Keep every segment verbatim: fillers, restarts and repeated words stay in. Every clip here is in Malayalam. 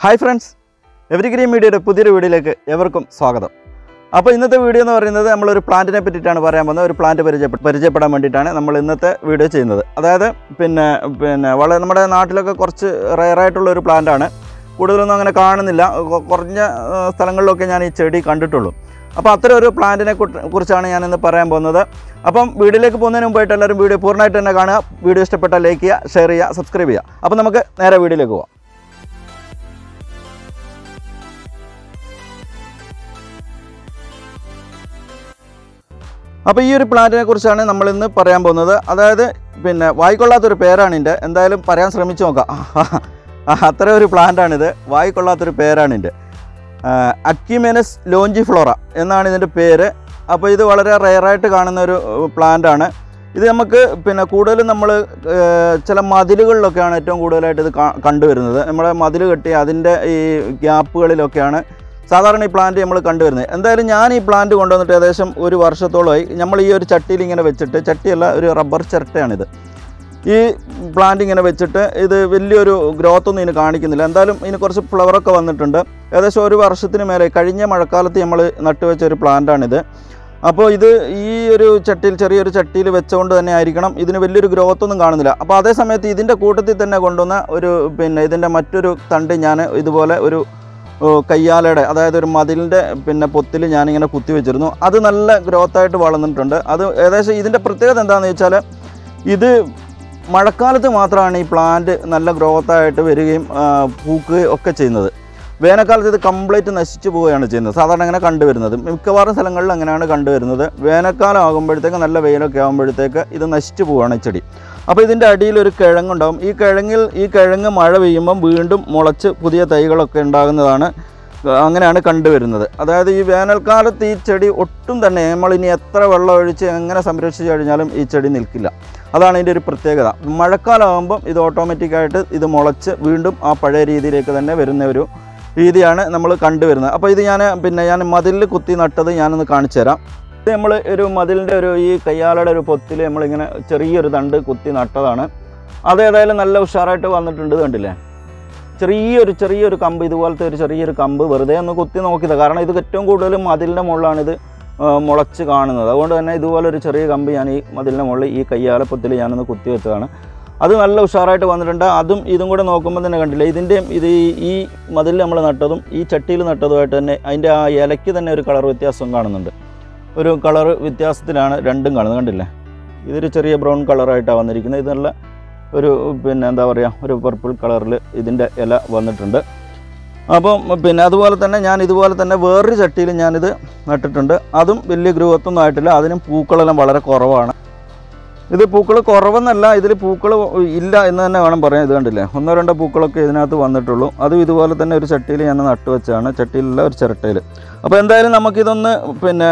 Hi friends, Evergreen Media's പുതിയൊരു വീഡിയോയിലേക്ക് ഏവർക്കും സ്വാഗതം. അപ്പോൾ ഇന്നത്തെ വീഡിയോ എന്ന് പറയുന്നത് നമ്മൾ ഒരു പ്ലാന്റിനെ പറ്റിയിട്ടാണ് പറയാൻ പോകുന്നത്. ഒരു പ്ലാന്റ് പരിചയപ്പെടാൻ വേണ്ടിയിട്ടാണ് നമ്മൾ ഇന്നത്തെ വീഡിയോ ചെയ്യുന്നത്. അതായത് പിന്നെ പിന്നെ വളരെ നമ്മുടെ നാട്ടിലൊക്കെ കുറച്ച് റെയർ ആയിട്ടുള്ള ഒരു പ്ലാന്റ് ആണ്. കൂടുതലൊന്നും അങ്ങനെ കാണുന്നില്ല. കുറഞ്ഞ സ്ഥലങ്ങളിലൊക്കെ ഞാൻ ഈ ചെടി കണ്ടിട്ടുള്ളൂ. അപ്പോൾ അത്തരം ഒരു പ്ലാന്റിനെ കുറിച്ചാണ് ഞാൻ ഇന്ന് പറയാൻ പോകുന്നത്. അപ്പം വീഡിയോയിലേക്ക് പോകുന്നതിന് മുമ്പായിട്ട് എല്ലാവരും വീഡിയോ പൂർണ്ണമായിട്ട് തന്നെ കാണുക. വീഡിയോ ഇഷ്ടപ്പെട്ടാൽ ലൈക്ക് ചെയ്യുക, ഷെയർ ചെയ്യുക, സബ്സ്ക്രൈബ് ചെയ്യുക. അപ്പോൾ നമുക്ക് നേരെ വീഡിയോയിലേക്ക് പോകാം. അപ്പോൾ ഈ ഒരു പ്ലാന്റിനെ കുറിച്ചാണ് നമ്മൾ ഇന്ന് പറയാൻ പോകുന്നത്. അതായത് പിന്നെ വായിക്കൊള്ളാത്തൊരു പേരാണ് ഇതിൻ്റെ. എന്തായാലും പറയാൻ ശ്രമിച്ചു നോക്കാം. അത്ര ഒരു പ്ലാന്റാണിത്. വായിക്കൊള്ളാത്തൊരു പേരാണ് ഇതിൻ്റെ. അക്കിമെനസ് ലോഞ്ചിഫ്ലോറ എന്നാണ് ഇതിൻ്റെ പേര്. അപ്പോൾ ഇത് വളരെ റെയറായിട്ട് കാണുന്ന ഒരു പ്ലാന്റാണ്. ഇത് നമുക്ക് പിന്നെ കൂടുതലും നമ്മൾ ചില മതിലുകളിലൊക്കെയാണ് ഏറ്റവും കൂടുതലായിട്ട് ഇത് കണ്ടുവരുന്നത്. നമ്മുടെ മതിൽ കെട്ടി അതിൻ്റെ ഈ ഗ്യാപ്പുകളിലൊക്കെയാണ് സാധാരണ ഈ പ്ലാന്റ് നമ്മൾ കണ്ടുവരുന്നത്. എന്തായാലും ഞാൻ ഈ പ്ലാന്റ് കൊണ്ടുവന്നിട്ട് ഏകദേശം ഒരു വർഷത്തോളമായി. നമ്മൾ ഈ ഒരു ചട്ടിയിൽ ഇങ്ങനെ വെച്ചിട്ട്, ചട്ടിയല്ല ഒരു റബ്ബർ ചിരട്ടയാണിത്. ഈ പ്ലാന്റ് ഇങ്ങനെ വെച്ചിട്ട് ഇത് വലിയൊരു ഗ്രോത്ത് ഒന്നും ഇതിന് കാണിക്കുന്നില്ല. എന്തായാലും ഇതിന് കുറച്ച് ഫ്ലവറൊക്കെ വന്നിട്ടുണ്ട്. ഏകദേശം ഒരു വർഷത്തിന് മേലെ കഴിഞ്ഞ മഴക്കാലത്ത് നമ്മൾ നട്ടുവെച്ച ഒരു പ്ലാന്റാണിത്. അപ്പോൾ ഇത് ഈ ഒരു ചട്ടിയിൽ ചെറിയൊരു ചട്ടിയിൽ വെച്ചുകൊണ്ട് തന്നെ ആയിരിക്കണം ഇതിന് വലിയൊരു ഗ്രോത്ത് ഒന്നും കാണുന്നില്ല. അപ്പോൾ അതേ സമയത്ത് ഇതിൻ്റെ കൂട്ടത്തിൽ തന്നെ കൊണ്ടുവന്ന ഒരു പിന്നെ ഇതിൻ്റെ മറ്റൊരു തണ്ട് ഞാൻ ഇതുപോലെ ഒരു കയ്യാലയുടെ, അതായത് ഒരു മതിലിൻ്റെ പിന്നെ പൊത്തിൽ ഞാനിങ്ങനെ കുത്തി വെച്ചിരുന്നു. അത് നല്ല ഗ്രോത്തായിട്ട് വളർന്നിട്ടുണ്ട്. അത് ഏകദേശം ഇതിൻ്റെ പ്രത്യേകത എന്താണെന്ന് വെച്ചാൽ ഇത് മഴക്കാലത്ത് മാത്രമാണ് ഈ പ്ലാന്റ് നല്ല ഗ്രോത്തായിട്ട് വരികയും പൂക്കുകയും ഒക്കെ ചെയ്യുന്നത്. വേനൽക്കാലത്ത് ഇത് കംപ്ലീറ്റ് നശിച്ചു പോവുകയാണ് ചെയ്യുന്നത്. സാധാരണ അങ്ങനെ കണ്ടുവരുന്നത് മിക്കവാറും സ്ഥലങ്ങളിൽ അങ്ങനെയാണ് കണ്ടുവരുന്നത്. വേനൽക്കാലം ആകുമ്പോഴത്തേക്ക് നല്ല വെയിലൊക്കെ ആകുമ്പോഴത്തേക്ക് ഇത് നശിച്ചു പോവുകയാണ് ഈ ചെടി. അപ്പോൾ ഇതിൻ്റെ അടിയിൽ ഒരു കിഴങ്ങുണ്ടാകും. ഈ കിഴങ്ങിൽ ഈ കിഴങ്ങ് മഴ പെയ്യുമ്പം വീണ്ടും മുളച്ച് പുതിയ തൈകളൊക്കെ ഉണ്ടാകുന്നതാണ്. അങ്ങനെയാണ് കണ്ടുവരുന്നത്. അതായത് ഈ വേനൽക്കാലത്ത് ഈ ചെടി ഒട്ടും തന്നെ നമ്മളിനി എത്ര വെള്ളം ഒഴിച്ച് എങ്ങനെ സംരക്ഷിച്ച് കഴിഞ്ഞാലും ഈ ചെടി നിൽക്കില്ല. അതാണ് ഇതിൻ്റെ ഒരു പ്രത്യേകത. മഴക്കാലമാകുമ്പം ഇത് ഓട്ടോമാറ്റിക്കായിട്ട് ഇത് മുളച്ച് വീണ്ടും ആ പഴയ രീതിയിലേക്ക് തന്നെ വരുന്ന ഒരു രീതിയാണ് നമ്മൾ കണ്ടുവരുന്നത്. അപ്പോൾ ഇത് ഞാൻ പിന്നെ ഞാൻ മതിലിൽ കുത്തി നട്ടത് ഞാനൊന്ന് കാണിച്ചു തരാം. ഇത് നമ്മൾ ഒരു മതിലിൻ്റെ ഒരു ഈ കയ്യാലയുടെ ഒരു പൊത്തിൽ നമ്മളിങ്ങനെ ചെറിയൊരു തണ്ട് കുത്തി നട്ടതാണ്. അത് ഏതായാലും നല്ല ഉഷാറായിട്ട് വന്നിട്ടുണ്ട്. കണ്ടില്ലേ, ചെറിയൊരു ചെറിയൊരു കമ്പ്, ഇതുപോലത്തെ ഒരു ചെറിയൊരു കമ്പ് വെറുതെ ഒന്ന് കുത്തി നോക്കിയത്. കാരണം ഇത് ഏറ്റവും കൂടുതലും മതിലിൻ്റെ മുകളിലാണിത് മുളച്ച് കാണുന്നത്. അതുകൊണ്ട് തന്നെ ഇതുപോലെ ഒരു ചെറിയ കമ്പ് ഞാൻ ഈ മതിലിൻ്റെ മുകളിൽ ഈ കയ്യാലപ്പൊത്തിൽ ഞാനൊന്ന് കുത്തി വെച്ചതാണ്. അത് നല്ല ഉഷാറായിട്ട് വന്നിട്ടുണ്ട്. അതും ഇതും കൂടെ നോക്കുമ്പോൾ തന്നെ കണ്ടില്ലേ, ഇതിൻ്റെയും ഇത് ഈ മതിലിൽ നമ്മൾ നട്ടതും ഈ ചട്ടിയിൽ നട്ടതുമായിട്ട് തന്നെ അതിൻ്റെ ആ ഇലയ്ക്ക് തന്നെ ഒരു കളർ വ്യത്യാസം കാണുന്നുണ്ട്. ഒരു കളർ വ്യത്യാസത്തിലാണ് രണ്ടും കാണുന്നത്. കണ്ടില്ലേ, ഇതൊരു ചെറിയ ബ്രൗൺ കളറായിട്ടാണ് വന്നിരിക്കുന്നത്. ഇത് നല്ല ഒരു പിന്നെ എന്താ പറയുക, ഒരു പർപ്പിൾ കളറിൽ ഇതിൻ്റെ ഇല വന്നിട്ടുണ്ട്. അപ്പം പിന്നെ അതുപോലെ തന്നെ ഞാൻ ഇതുപോലെ തന്നെ വേറൊരു ചട്ടിയിൽ ഞാനിത് നട്ടിട്ടുണ്ട്. അതും വലിയ ഗ്രൂവത്തൊന്നും ആയിട്ടില്ല. അതിനും പൂക്കളെല്ലാം വളരെ കുറവാണ്. ഇത് പൂക്കൾ കുറവെന്നല്ല, ഇതിൽ പൂക്കൾ ഇല്ല എന്ന് തന്നെ വേണം പറയാൻ. ഇത് കണ്ടില്ലേ, ഒന്നോ രണ്ടോ പൂക്കളൊക്കെ ഇതിനകത്ത് വന്നിട്ടുള്ളൂ. അതും ഇതുപോലെ തന്നെ ഒരു ചട്ടിയിൽ ഞാൻ നട്ടുവെച്ചാണ്, ചട്ടിയിലുള്ള ഒരു ചിരട്ടയിൽ. അപ്പോൾ എന്തായാലും നമുക്കിതൊന്ന് പിന്നെ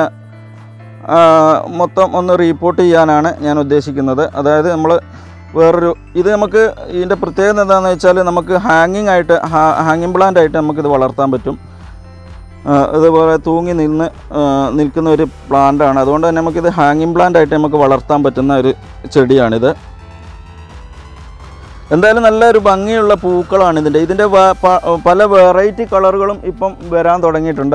മൊത്തം ഒന്ന് റീപ്പോർട്ട് ചെയ്യാനാണ് ഞാൻ ഉദ്ദേശിക്കുന്നത്. അതായത് നമ്മൾ വേറൊരു ഇത് നമുക്ക് ഇതിൻ്റെ പ്രത്യേകത എന്താണെന്ന് വെച്ചാൽ നമുക്ക് ഹാങ്ങിങ് ആയിട്ട് ഹാങ്ങിങ് പ്ലാന്റ് ആയിട്ട് നമുക്കിത് വളർത്താൻ പറ്റും. ഇതുപോലെ തൂങ്ങി നിന്ന് നിൽക്കുന്ന ഒരു പ്ലാന്റാണ്. അതുകൊണ്ട് തന്നെ നമുക്കിത് ഹാങ്ങിങ് പ്ലാന്റ് ആയിട്ട് നമുക്ക് വളർത്താൻ പറ്റുന്ന ഒരു ചെടിയാണിത്. എന്തായാലും നല്ലൊരു ഭംഗിയുള്ള പൂക്കളാണ് ഇതിൻ്റെ. ഇതിൻ്റെ പല വെറൈറ്റി കളറുകളും ഇപ്പം വരാൻ തുടങ്ങിയിട്ടുണ്ട്.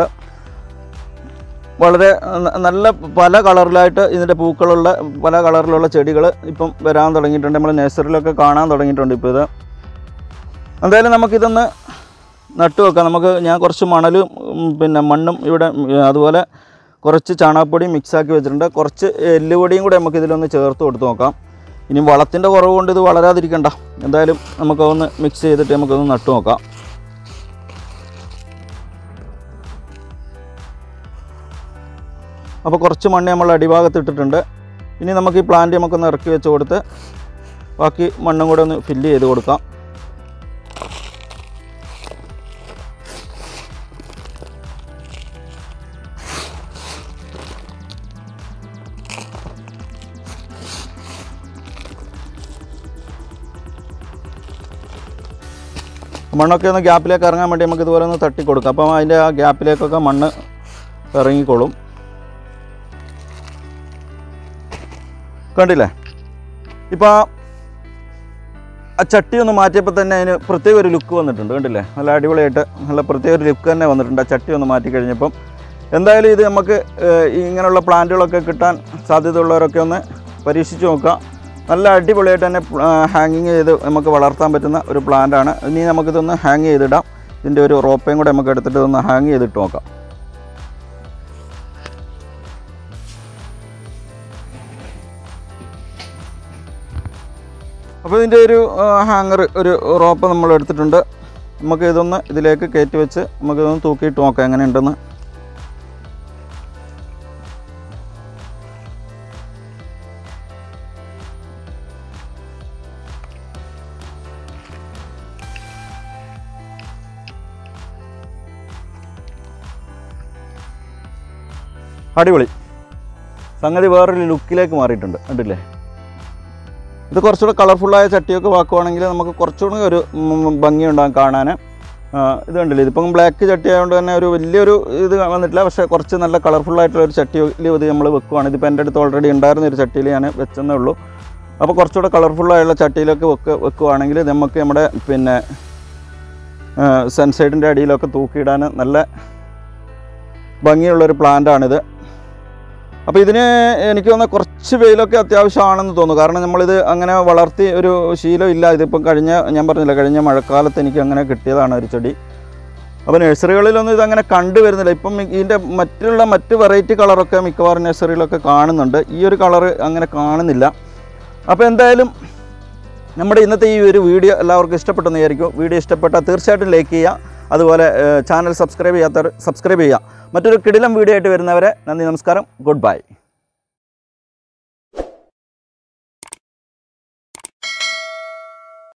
വളരെ നല്ല പല കളറിലായിട്ട് ഇതിൻ്റെ പൂക്കളുള്ള പല കളറിലുള്ള ചെടികൾ ഇപ്പം വരാൻ തുടങ്ങിയിട്ടുണ്ട്. നമ്മൾ നഴ്സറിയിലൊക്കെ കാണാൻ തുടങ്ങിയിട്ടുണ്ട് ഇപ്പോൾ ഇത്. എന്തായാലും നമുക്കിതൊന്ന് നട്ടു വെക്കാം. നമുക്ക് ഞാൻ കുറച്ച് മണലും പിന്നെ മണ്ണും ഇവിടെ അതുപോലെ കുറച്ച് ചാണകപ്പൊടിയും മിക്സാക്കി വെച്ചിട്ടുണ്ട്. കുറച്ച് എല്ലുപൊടിയും കൂടെ നമുക്കിതിലൊന്ന് ചേർത്ത് കൊടുത്ത് നോക്കാം. ഇനി വളത്തിൻ്റെ കുറവ് കൊണ്ട് ഇത് വളരാതിരിക്കണ്ട. എന്തായാലും നമുക്കൊന്ന് മിക്സ് ചെയ്തിട്ട് നമുക്കൊന്ന് നട്ടു നോക്കാം. അപ്പോൾ കുറച്ച് മണ്ണ് നമ്മൾ അടിഭാഗത്ത് ഇട്ടിട്ടുണ്ട്. ഇനി നമുക്ക് ഈ പ്ലാന്റ് നമുക്കൊന്ന് ഇറക്കി വെച്ച് കൊടുത്ത് ബാക്കി മണ്ണും കൂടെ ഒന്ന് ഫില്ല് ചെയ്ത് കൊടുക്കാം. മണ്ണൊക്കെ ഒന്ന് ഗ്യാപ്പിലേക്ക് ഇറങ്ങാൻ വേണ്ടി നമുക്ക് ഇതുപോലെ ഒന്ന് തട്ടി കൊടുക്കാം. അപ്പം അതിൻ്റെ ആ ഗ്യാപ്പിലേക്കൊക്കെ മണ്ണ് ഇറങ്ങിക്കോളും. കണ്ടില്ലേ, ഇപ്പോൾ ആ ചട്ടി ഒന്ന് മാറ്റിയപ്പോൾ തന്നെ അതിന് പ്രത്യേക ഒരു ലുക്ക് വന്നിട്ടുണ്ട്, കണ്ടില്ലേ? നല്ല അടിപൊളിയായിട്ട് നല്ല പ്രത്യേക ഒരു ലുക്ക് തന്നെ വന്നിട്ടുണ്ട് ആ ചട്ടി ഒന്ന് മാറ്റി കഴിഞ്ഞപ്പം. എന്തായാലും ഇത് നമുക്ക് ഇങ്ങനെയുള്ള പ്ലാന്റുകളൊക്കെ കിട്ടാൻ സാധ്യതയുള്ളവരൊക്കെ ഒന്ന് പരീക്ഷിച്ച് നോക്കുക. നല്ല അടിപൊളിയായിട്ട് തന്നെ ഹാങ്ങിങ് ചെയ്ത് നമുക്ക് വളർത്താൻ പറ്റുന്ന ഒരു പ്ലാന്റാണ്. ഇനി നമുക്കിതൊന്ന് ഹാങ് ചെയ്തിടാം. ഇതിൻ്റെ ഒരു റോപ്പയും കൂടെ നമുക്ക് എടുത്തിട്ട് ഇതൊന്ന് ഹാങ് ചെയ്തിട്ട് നോക്കാം. അപ്പോൾ ഇതിൻ്റെ ഒരു ഹാങ്ങർ ഒരു റോപ്പ് നമ്മൾ എടുത്തിട്ടുണ്ട്. നമുക്ക് ഇതൊന്ന് ഇതിലേക്ക് കയറ്റി വെച്ച് നമുക്കിതൊന്ന് തൂക്കിയിട്ട് നോക്കാം എങ്ങനെയുണ്ടെന്ന്. അടിപൊളി സംഗതി വേറൊരു ലുക്കിലേക്ക് മാറിയിട്ടുണ്ട്, കണ്ടില്ലേ? ഇത് കുറച്ചുകൂടെ കളർഫുള്ളായ ചട്ടിയൊക്കെ വാക്കുവാണെങ്കിൽ നമുക്ക് കുറച്ചുകൂടി ഒരു ഭംഗിയുണ്ടാകും കാണാൻ. ഇത് കണ്ടില്ലേ, ഇതിപ്പം ബ്ലാക്ക് ചട്ടി ആയതുകൊണ്ട് തന്നെ ഒരു വലിയൊരു ഇത് വന്നിട്ടില്ല. പക്ഷേ കുറച്ച് നല്ല കളർഫുള്ളായിട്ടുള്ള ഒരു ചട്ടിയിൽ ഇത് നമ്മൾ വെക്കുവാണ്. ഇതിപ്പോൾ എൻ്റെ അടുത്ത് ഓൾറെഡി ഉണ്ടായിരുന്ന ഒരു ചട്ടിയിൽ ഞാൻ വെച്ചെന്നേ ഉള്ളൂ. അപ്പോൾ കുറച്ചുകൂടെ കളർഫുള്ളായുള്ള ചട്ടിയിലൊക്കെ വെക്ക് വെക്കുവാണെങ്കിൽ നമുക്ക് നമ്മുടെ പിന്നെ സൺസൈഡിൻ്റെ അടിയിലൊക്കെ തൂക്കിയിടാൻ നല്ല ഭംഗിയുള്ളൊരു പ്ലാന്റാണിത്. അപ്പോൾ ഇതിന് എനിക്ക് തോന്നുന്ന കുറച്ച് വെയിലൊക്കെ അത്യാവശ്യമാണെന്ന് തോന്നുന്നു. കാരണം നമ്മളിത് അങ്ങനെ വളർത്തി ഒരു ശീലം ഇല്ല. ഇതിപ്പം കഴിഞ്ഞ ഞാൻ പറഞ്ഞില്ല കഴിഞ്ഞ മഴക്കാലത്ത് എനിക്ക് അങ്ങനെ കിട്ടിയതാണ് ഒരു ചെടി. അപ്പോൾ നഴ്സറികളിലൊന്നും ഇതങ്ങനെ കണ്ടുവരുന്നില്ല. ഇപ്പം ഇതിൻ്റെ മറ്റുള്ള മറ്റ് വെറൈറ്റി കളറൊക്കെ മിക്കവാറും നഴ്സറിയിലൊക്കെ കാണുന്നുണ്ട്. ഈ ഒരു കളറ് അങ്ങനെ കാണുന്നില്ല. അപ്പോൾ എന്തായാലും നമ്മുടെ ഇന്നത്തെ ഈ ഒരു വീഡിയോ എല്ലാവർക്കും ഇഷ്ടപ്പെട്ടെന്ന് വിചാരിക്കും. വീഡിയോ ഇഷ്ടപ്പെട്ടാൽ തീർച്ചയായിട്ടും ലൈക്ക് ചെയ്യുക. അതുപോലെ ചാനൽ സബ്സ്ക്രൈബ് ചെയ്യാത്തവർ സബ്സ്ക്രൈബ് ചെയ്യുക. മറ്റൊരു കിടിലം വീഡിയോ ആയിട്ട് വരുന്നവരെ നന്ദി, നമസ്കാരം, ഗുഡ് ബൈ.